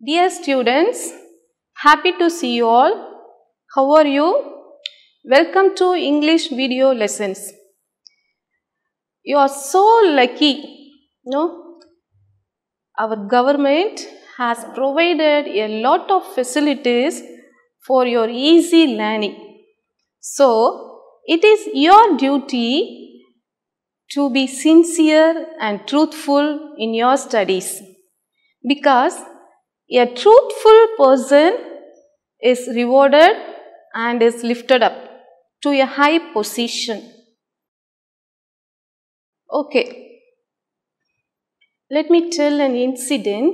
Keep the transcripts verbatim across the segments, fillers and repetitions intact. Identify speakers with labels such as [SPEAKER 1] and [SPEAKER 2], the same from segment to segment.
[SPEAKER 1] Dear students, happy to see you all. How are you? Welcome to English video lessons. You are so lucky, no? Our government has provided a lot of facilities for your easy learning. So, it is your duty to be sincere and truthful in your studies, because a truthful person is rewarded and is lifted up to a high position. Okay, let me tell an incident.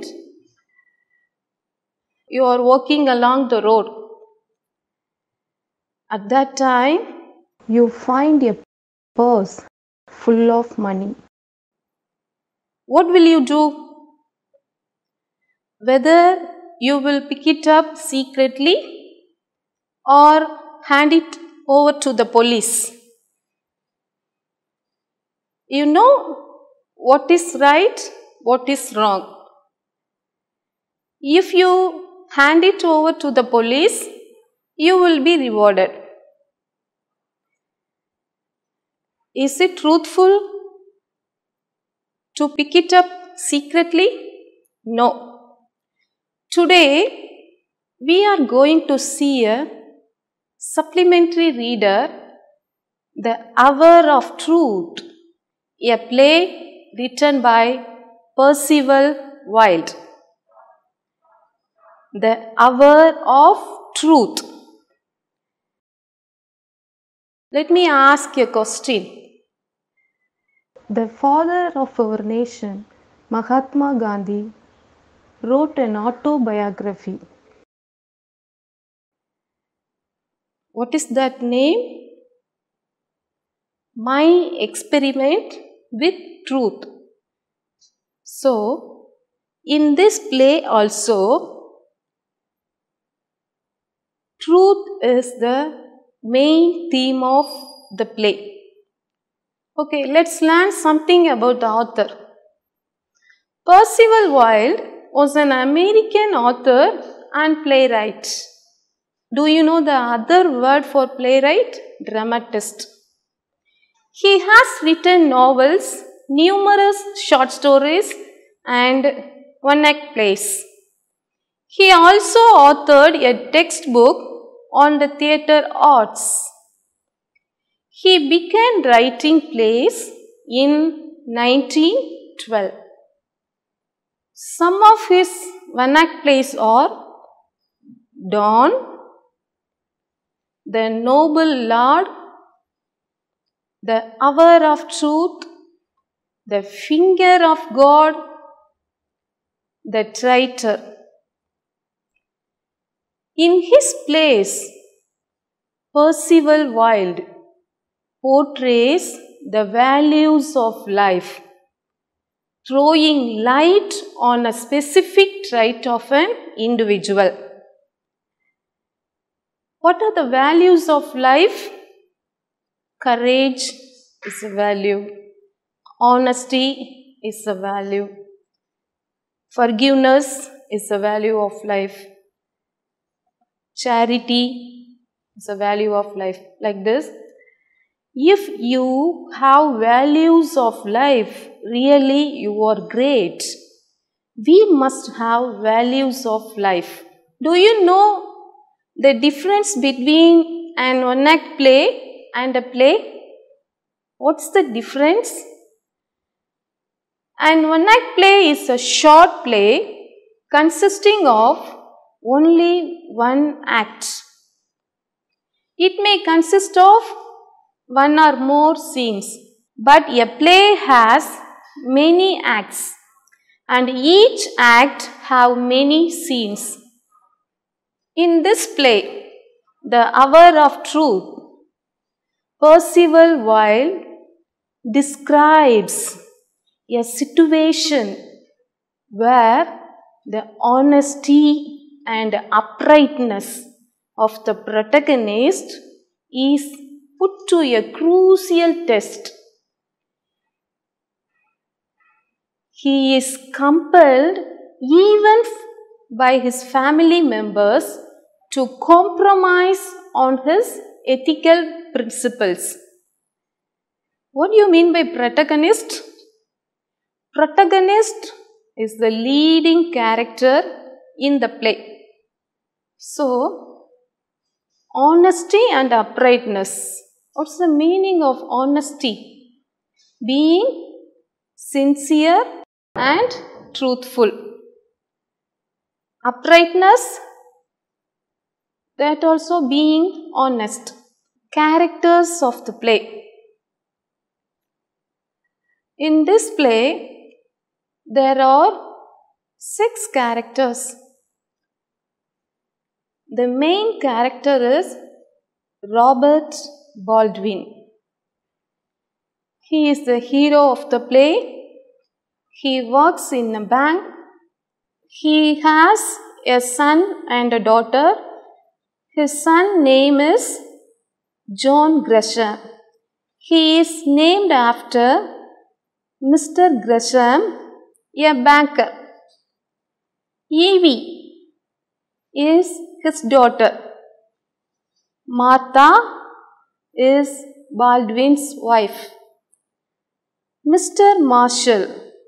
[SPEAKER 1] You are walking along the road. At that time,
[SPEAKER 2] you find a purse full of money.
[SPEAKER 1] What will you do? Whether you will pick it up secretly or hand it over to the police. You know what is right, what is wrong. If you hand it over to the police, you will be rewarded. Is it truthful to pick it up secretly? No. Today, we are going to see a supplementary reader, The Hour of Truth, a play written by Percival Wilde. The Hour of Truth. Let me ask you a question.
[SPEAKER 2] The father of our nation, Mahatma Gandhi, wrote an autobiography.
[SPEAKER 1] What is that name? My Experiment with Truth. So, in this play also, truth is the main theme of the play. Okay, let's learn something about the author. Percival Wilde was an American author and playwright. Do you know the other word for playwright? Dramatist. He has written novels, numerous short stories, and one-act plays. He also authored a textbook on the theatre arts. He began writing plays in nineteen twelve. Some of his one-act plays are Dawn, The Noble Lord, The Hour of Truth, The Finger of God, The Traitor. In his plays, Percival Wilde portrays the values of life, throwing light on a specific trait of an individual. What are the values of life? Courage is a value. Honesty is a value. Forgiveness is a value of life. Charity is a value of life. Like this. If you have values of life, really you are great. We must have values of life. Do you know the difference between an one-act play and a play? What's the difference? An one-act play is a short play consisting of only one act. It may consist of one or more scenes, but a play has many acts and each act have many scenes. In this play, The Hour of Truth, Percival Wilde describes a situation where the honesty and uprightness of the protagonist is put to a crucial test. He is compelled even by his family members to compromise on his ethical principles. What do you mean by protagonist? Protagonist is the leading character in the play. So, honesty and uprightness. What's the meaning of honesty? Being sincere and truthful. Uprightness, that also being honest. Characters of the play. In this play, there are six characters. The main character is Robert Baldwin. He is the hero of the play. He works in a bank. He has a son and a daughter. His son's name is John Gresham. He is named after Mister Gresham, a banker. Evie is his daughter. Martha is Baldwin's wife. Mister Marshall,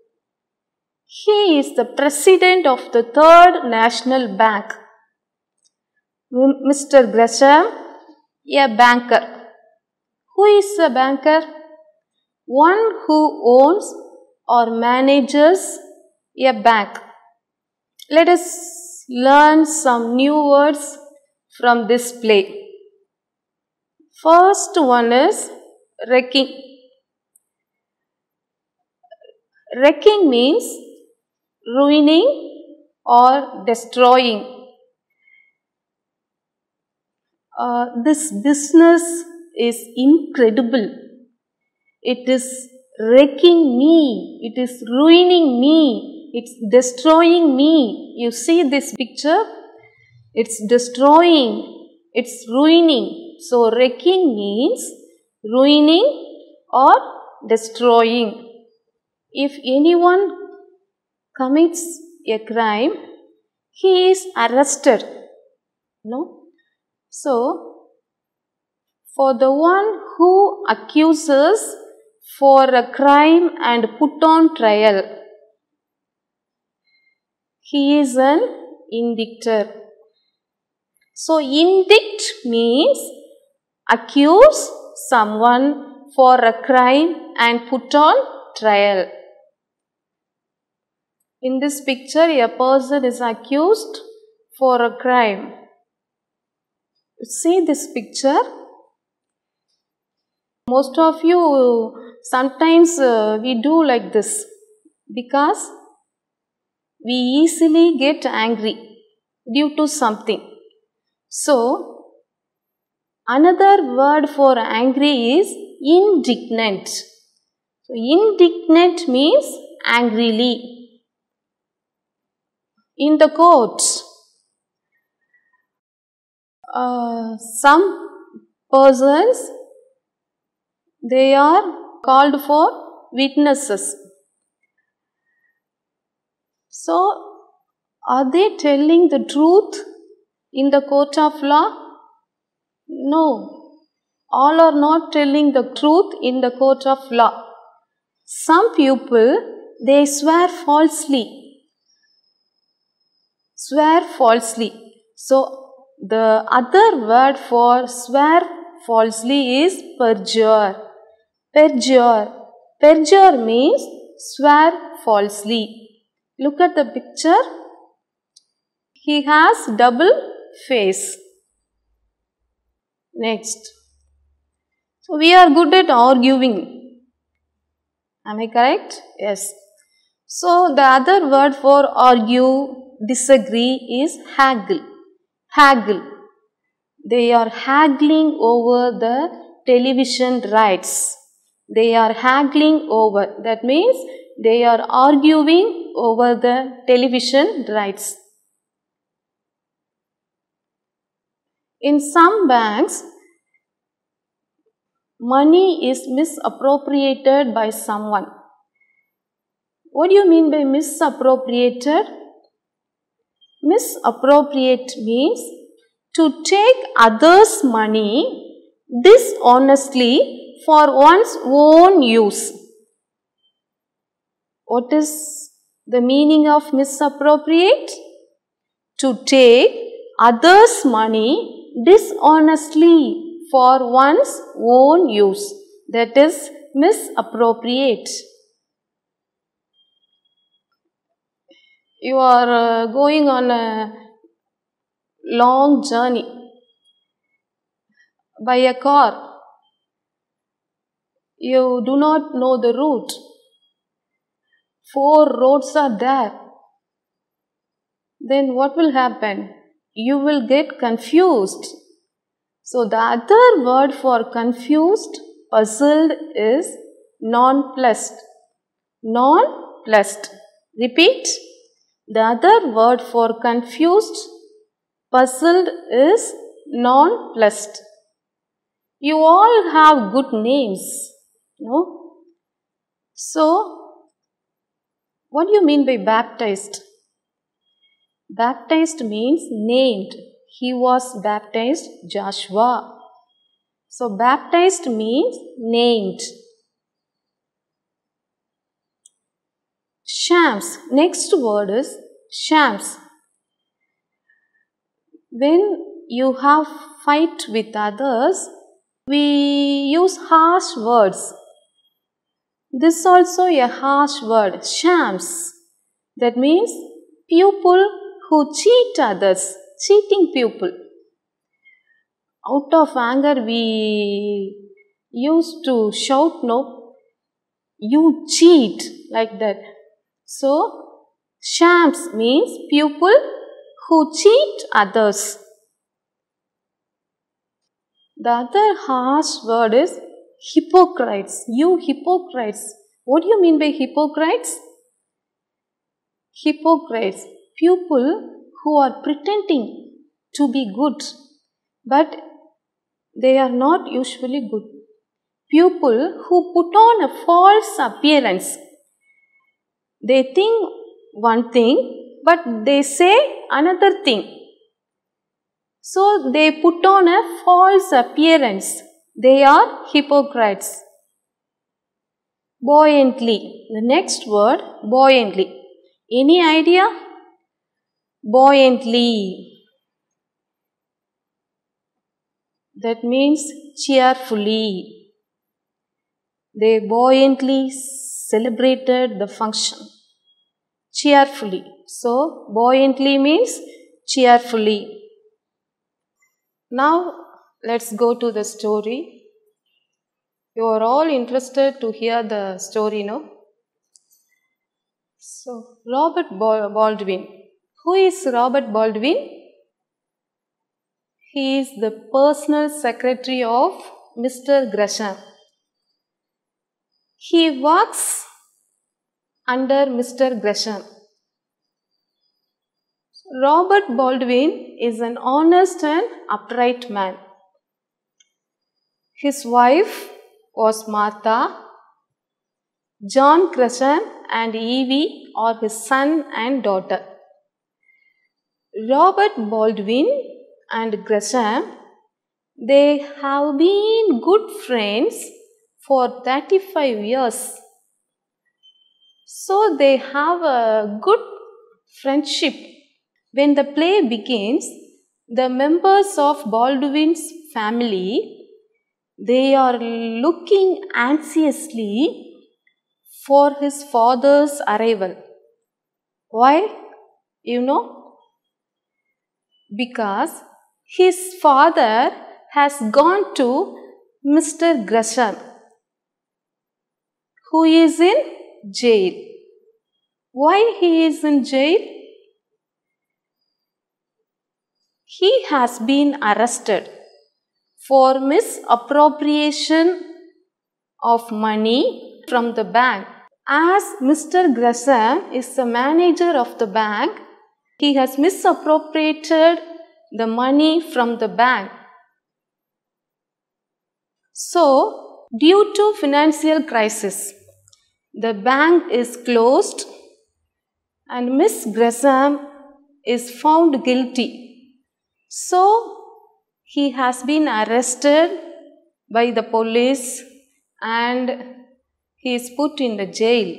[SPEAKER 1] he is the president of the Third National Bank. Mister Gresham, a banker. Who is a banker? One who owns or manages a bank. Let us learn some new words from this play. First one is wrecking. Wrecking means ruining or destroying. Uh, this business is incredible. It is wrecking me. It is ruining me. It's destroying me. You see this picture? It's destroying. It's ruining. So, wrecking means ruining or destroying. If anyone commits a crime, he is arrested. No? So, for the one who accuses for a crime and put on trial, he is an indictor. So, indict means accuse someone for a crime and put on trial. In this picture, a person is accused for a crime. See this picture. Most of you, sometimes uh, we do like this because we easily get angry due to something. So, another word for angry is indignant. So, indignant means angrily. In the court, uh, some persons, they are called for witnesses. So, are they telling the truth in the court of law? No. All are not telling the truth in the court of law. Some people, they swear falsely. Swear falsely. So, the other word for swear falsely is perjure. Perjure. Perjure means swear falsely. Look at the picture. He has double face. Next. So, we are good at arguing. Am I correct? Yes. So, the other word for argue, disagree is haggle. Haggle. They are haggling over the television rights. They are haggling over. That means they are arguing over the television rights. In some banks, money is misappropriated by someone. What do you mean by misappropriated? misappropriate means to take others' money dishonestly for one's own use. What is the meaning of misappropriate? To take others' money dishonestly for one's own use. That is misappropriate. You are uh, going on a long journey by a car. You do not know the route. Four roads are there. Then what will happen? You will get confused. So the other word for confused, puzzled is nonplussed. Nonplussed. Repeat. The other word for confused, puzzled is nonplussed. You all have good names, no? So, what do you mean by baptized? Baptized means named. He was baptized Joshua. So, baptized means named. Shams. Next word is shams. When you have fight with others, we use harsh words. This is also a harsh word, shams. That means people who cheat others, cheating people. Out of anger we used to shout, no, you cheat, like that. So, shams means people who cheat others. The other harsh word is hypocrites. You hypocrites. What do you mean by hypocrites? Hypocrites, people who are pretending to be good, but they are not usually good. People who put on a false appearance. They think one thing, but they say another thing. So, they put on a false appearance. They are hypocrites. Buoyantly. The next word, buoyantly. Any idea? Buoyantly. That means cheerfully. They buoyantly celebrated the function. Cheerfully. So, buoyantly means cheerfully. Now, let's go to the story. You are all interested to hear the story, no? So, Robert Baldwin. Who is Robert Baldwin? He is the personal secretary of Mister Gresham. He works under Mister Gresham. Robert Baldwin is an honest and upright man. His wife was Martha. John Gresham and Evie are his son and daughter. Robert Baldwin and Gresham, they have been good friends for thirty-five years. So they have a good friendship. When the play begins, the members of Baldwin's family, they are looking anxiously for his father's arrival. Why? You know? Because his father has gone to Mister Gresham, who is in jail. Why he is in jail? He has been arrested for misappropriation of money from the bank. As Mister Gresham is the manager of the bank, he has misappropriated the money from the bank. So, due to financial crisis, the bank is closed and Miss Gresham is found guilty. So, he has been arrested by the police and he is put in the jail.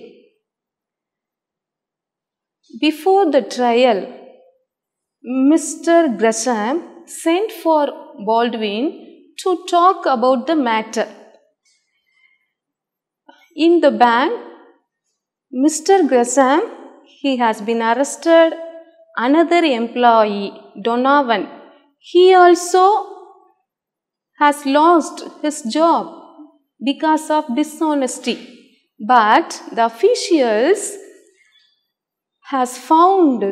[SPEAKER 1] Before the trial, Mister Gresham sent for Baldwin to talk about the matter. In the bank, Mister Gresham, he has been arrested. Another employee, Donovan, he also has lost his job because of dishonesty. But the officials has found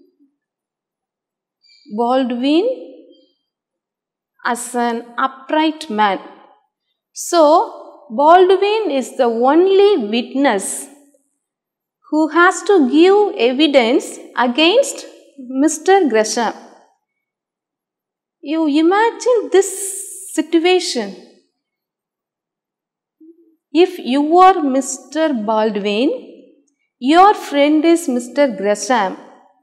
[SPEAKER 1] Baldwin as an upright man. So, Baldwin is the only witness who has to give evidence against Mister Gresham. You imagine this situation. If you are Mister Baldwin, your friend is Mister Gresham,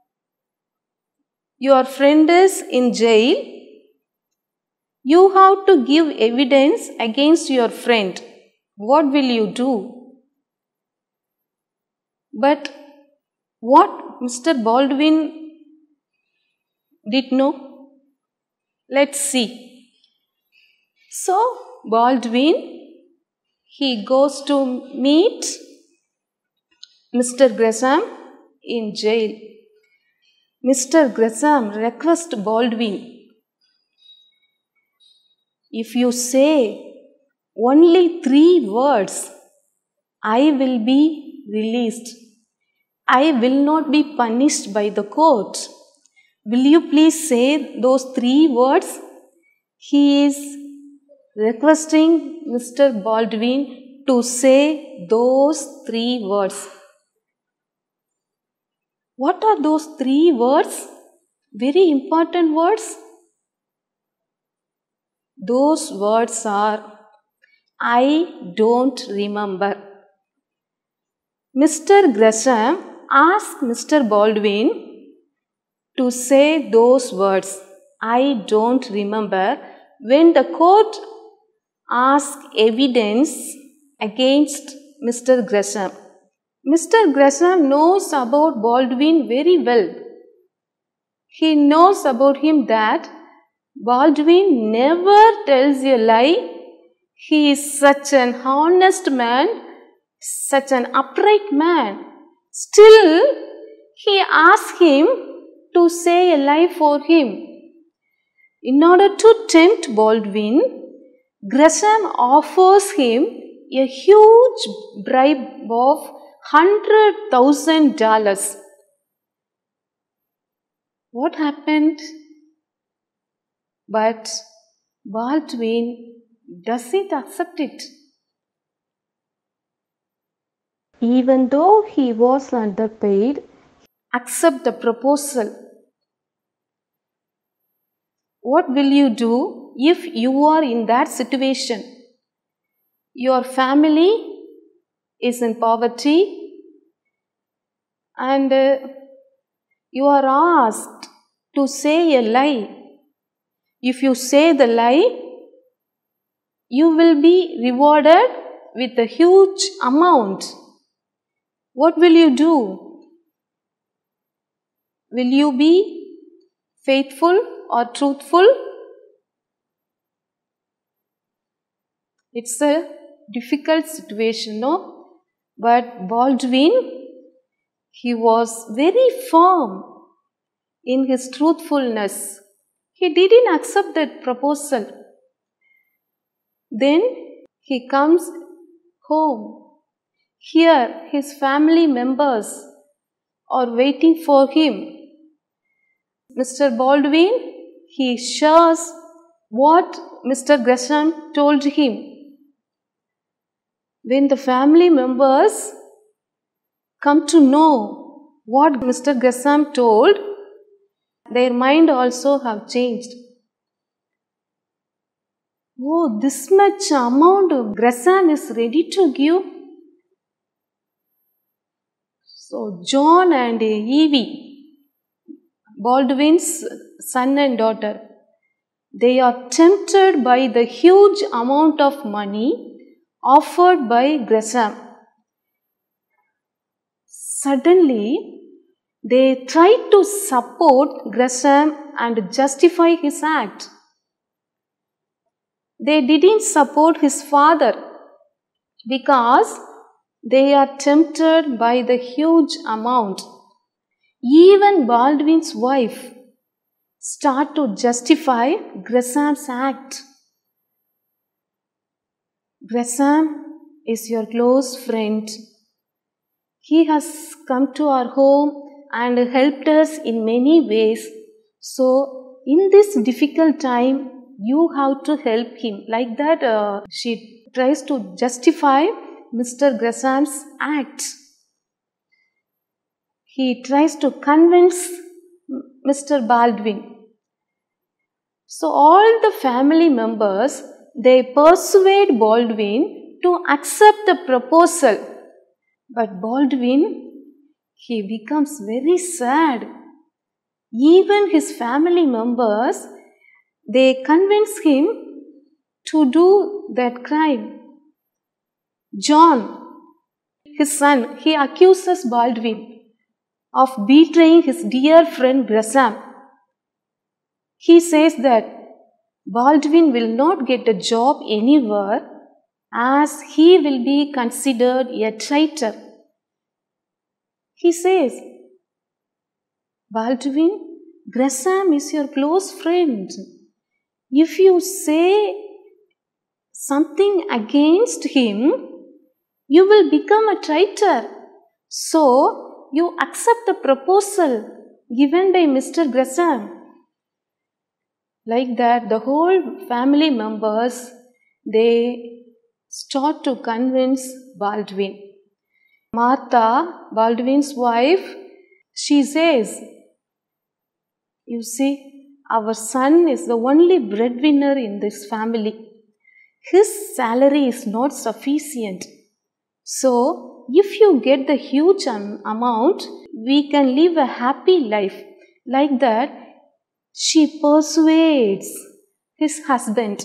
[SPEAKER 1] your friend is in jail, you have to give evidence against your friend. What will you do? But what Mister Baldwin did know? Let's see. So, Baldwin, he goes to meet Mister Gresham in jail. Mister Gresham requests Baldwin, if you say only three words, I will be released. I will not be punished by the court. Will you please say those three words? He is requesting Mister Baldwin to say those three words. What are those three words? Very important words. Those words are, I don't remember. Mister Gresham asked Mister Baldwin to say those words, I don't remember, when the court asked evidence against Mister Gresham. Mister Gresham knows about Baldwin very well. He knows about him that Baldwin never tells a lie. He is such an honest man, such an upright man. Still, he asks him to say a lie for him. In order to tempt Baldwin, Gresham offers him a huge bribe of one hundred thousand dollars. What happened? But Baldwin doesn't accept it.
[SPEAKER 2] Even though he was underpaid,
[SPEAKER 1] Accept the proposal. What will you do if you are in that situation? Your family is in poverty and uh, you are asked to say a lie. If you say the lie, you will be rewarded with a huge amount. What will you do? Will you be faithful or truthful? It's a difficult situation, no? But Baldwin, he was very firm in his truthfulness. He didn't accept that proposal. Then he comes home. Here his family members are waiting for him. Mister Baldwin, he shares what Mister Gresham told him. When the family members come to know what Mister Gresham told, their mind also have changed. Oh, this much amount Gresham is ready to give. So John and Evie, Baldwin's son and daughter, they are tempted by the huge amount of money offered by Gresham. Suddenly, they tried to support Gresham and justify his act. They didn't support his father because they are tempted by the huge amount. Even Baldwin's wife started to justify Gresham's act. Gresham is your close friend. He has come to our home and helped us in many ways. So, in this difficult time, you have to help him. Like that, uh, she tries to justify Mister Gresham's act. He tries to convince Mister Baldwin. So, all the family members, they persuade Baldwin to accept the proposal. But Baldwin, he becomes very sad. Even his family members, they convince him to do that crime. John, his son, he accuses Baldwin of betraying his dear friend Gresham. He says that Baldwin will not get a job anywhere as he will be considered a traitor. He says, Baldwin, Gresham is your close friend. If you say something against him, you will become a traitor. So, you accept the proposal given by Mister Gresham. Like that, the whole family members, they start to convince Baldwin. Martha, Baldwin's wife, she says, you see, our son is the only breadwinner in this family. His salary is not sufficient. So, if you get the huge um, amount, we can live a happy life. Like that, she persuades his husband.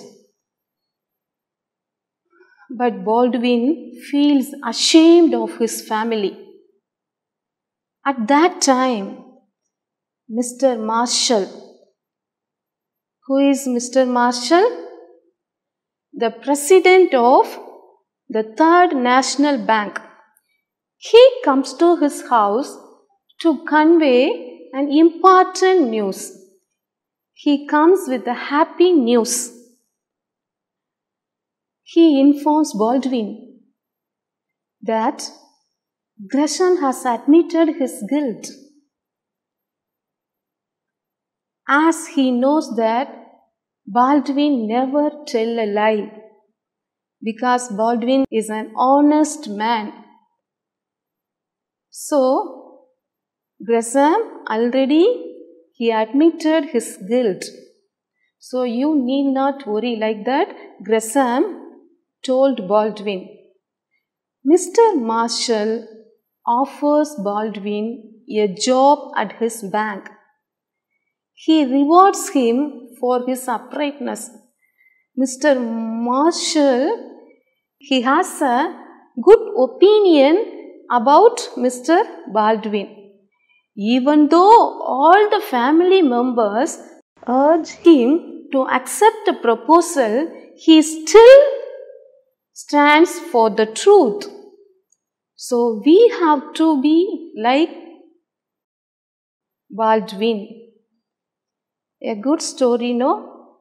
[SPEAKER 1] But Baldwin feels ashamed of his family. At that time, Mister Marshall. Who is Mister Marshall? The president of the Third National Bank. He comes to his house to convey an important news. He comes with the happy news. He informs Baldwin that Gresham has admitted his guilt, as he knows that Baldwin never tells a lie, because Baldwin is an honest man. So, Gresham already he admitted his guilt. So, you need not worry. Like that, Gresham told Baldwin. Mister Marshall offers Baldwin a job at his bank. He rewards him for his uprightness. Mister Marshall, he has a good opinion about Mister Baldwin. Even though all the family members urge him to accept the proposal, he still stands for the truth. So we have to be like Baldwin. A good story, no?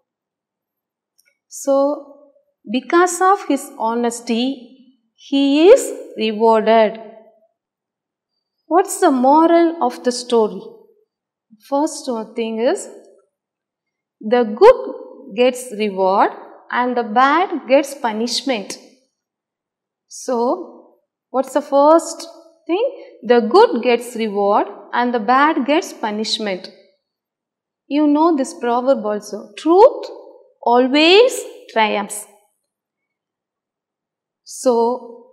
[SPEAKER 1] So, because of his honesty, he is rewarded. What's the moral of the story? First thing is, the good gets reward and the bad gets punishment. So, what's the first thing? The good gets reward and the bad gets punishment. You know this proverb also. Truth always triumphs. So,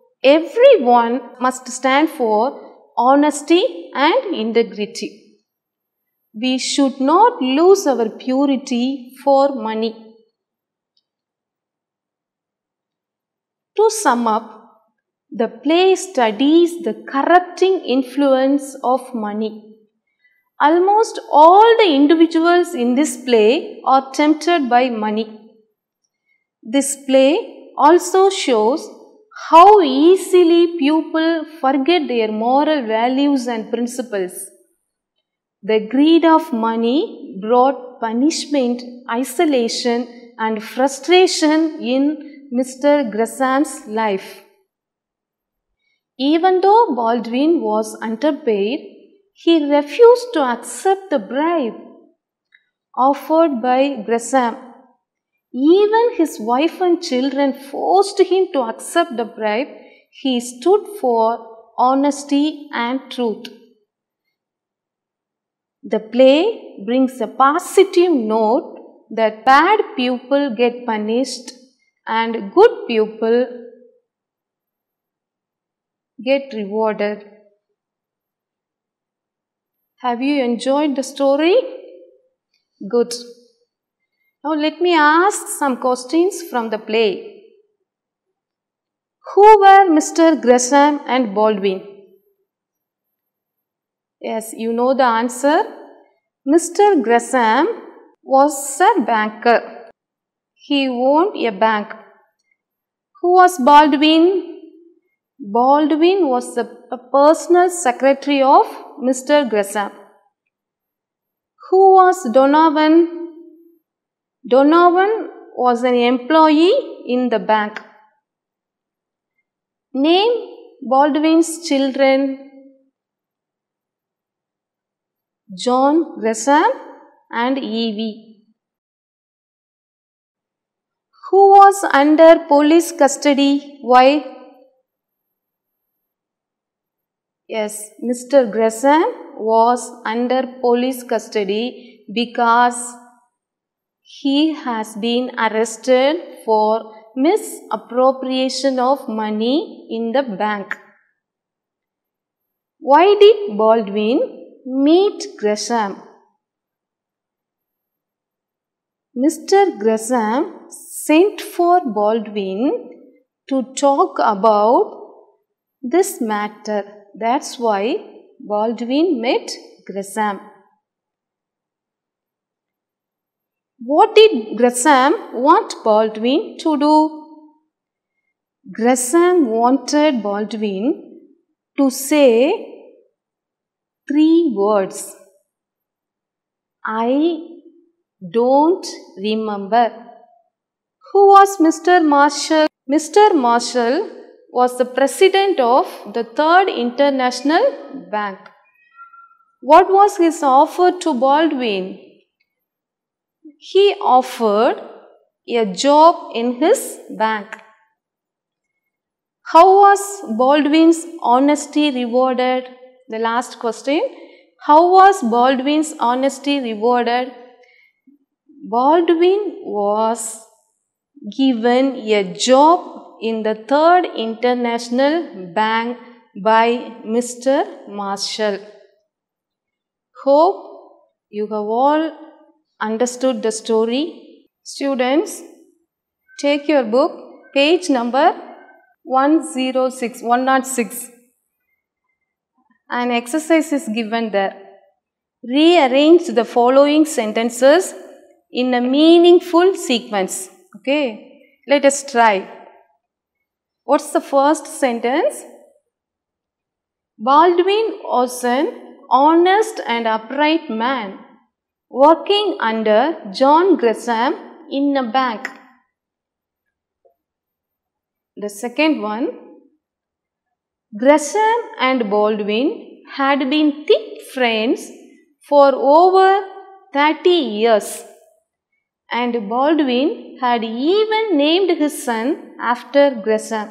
[SPEAKER 1] everyone must stand for honesty and integrity. We should not lose our purity for money. To sum up, the play studies the corrupting influence of money. Almost all the individuals in this play are tempted by money. This play also shows how easily people forget their moral values and principles. The greed of money brought punishment, isolation, and frustration in Mister Grasam's life. Even though Baldwin was underpaid, he refused to accept the bribe offered by Gresham. Even his wife and children forced him to accept the bribe. He stood for honesty and truth. The play brings a positive note that bad people get punished and good people get rewarded. Have you enjoyed the story? Good. Now let me ask some questions from the play. Who were Mister Gresham and Baldwin? Yes, you know the answer. Mister Gresham was a banker. He owned a bank. Who was Baldwin? Baldwin was the personal secretary of Mister Gresham. Who was Donovan? Donovan was an employee in the bank. Name Baldwin's children. John Gresham and Evie. Who was under police custody? Why? Yes, Mister Gresham was under police custody because he has been arrested for misappropriation of money in the bank. Why did Baldwin meet Gresham? Mister Gresham sent for Baldwin to talk about this matter. That's why Baldwin met Gresham. What did Gresham want Baldwin to do? Gresham wanted Baldwin to say three words. I don't remember. Who was Mister Marshall? Mister Marshall was the president of the Third International Bank. What was his offer to Baldwin? He offered a job in his bank. How was Baldwin's honesty rewarded? The last question. How was Baldwin's honesty rewarded? Baldwin was given a job in the Third International Bank by Mister Marshall. Hope you have all understood the story. Students, take your book, page number one oh six, one oh six. An exercise is given there. Rearrange the following sentences in a meaningful sequence. Okay, let us try. What's the first sentence? Baldwin was an honest and upright man working under John Gresham in a bank. The second one, Gresham and Baldwin had been thick friends for over thirty years, and Baldwin had even named his son after Gresham.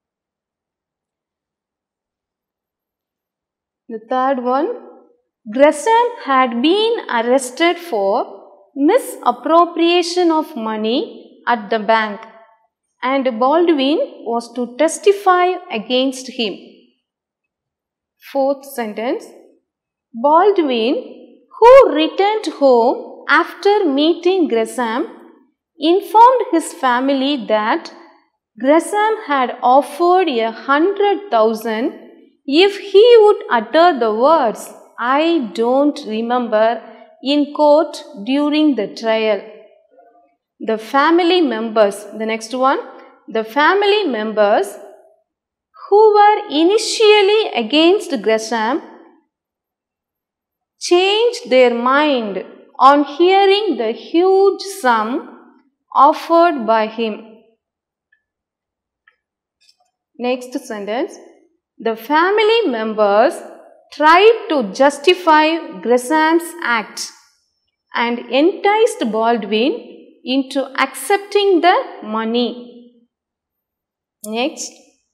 [SPEAKER 1] The third one, Gresham had been arrested for misappropriation of money at the bank, and Baldwin was to testify against him. Fourth sentence, Baldwin, who returned home after meeting Gresham, informed his family that Gresham had offered a hundred thousand if he would utter the words, "I don't remember," in court during the trial. The family members, the next one, the family members who were initially against Gresham changed their mind on hearing the huge sum offered by him. Next sentence. The family members tried to justify Gresham's act and enticed Baldwin into accepting the money. Next.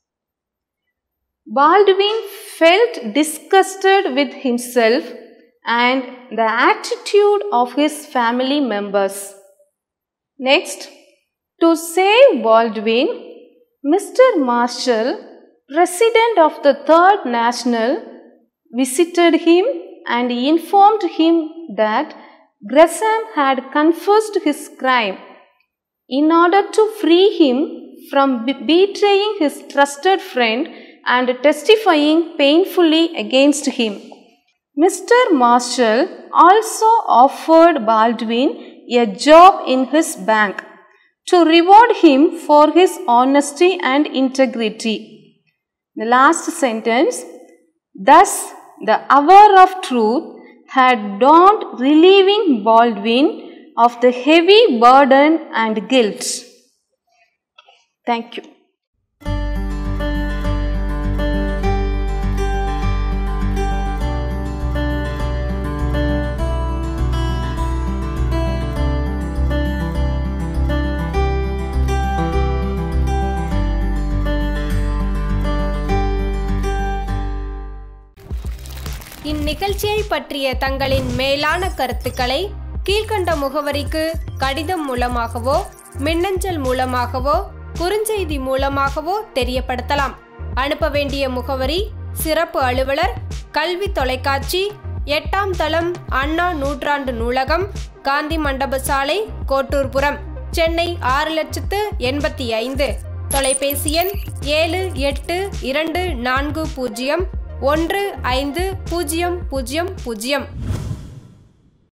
[SPEAKER 1] Baldwin felt disgusted with himself and the attitude of his family members. Next, to save Baldwin, Mister Marshall, president of the Third National, visited him and informed him that Gresham had confessed his crime. In order to free him from betraying his trusted friend and testifying painfully against him, Mister Marshall also offered Baldwin a job in his bank to reward him for his honesty and integrity. The last sentence. Thus, the hour of truth had dawned, relieving Baldwin of the heavy burden and guilt. Thank you.
[SPEAKER 3] இந்நிகழ்ச்சியை பற்றிய தங்களின் மேலான கருத்துக்களை கீழ்கண்ட முகவரிக்கு கடிதம் மூலமாகவோ மின்னஞ்சல் மூலமாகவோ குறுஞ்செய்தி மூலமாகவோ தெரியப்படுத்தலாம். அனுப்ப வேண்டிய முகவரி: சிறப்பு அலுவலர், கல்வி தொலைக்காட்சி, எட்டாம் தளம், அண்ணா நூற்றாண்டு நூலகம், காந்தி மண்டப சாலை, கோட்டூர்புரம், சென்னை ஆறு லட்சத்து எண்பத்தி ஐந்து. தொலைபேசி எண் ஏழு எட்டு இரண்டு நான்கு பூஜ்ஜியம் ஒன்று ஐந்து பூஜ்ஜியம் பூஜ்ஜியம் பூஜ்ஜியம்.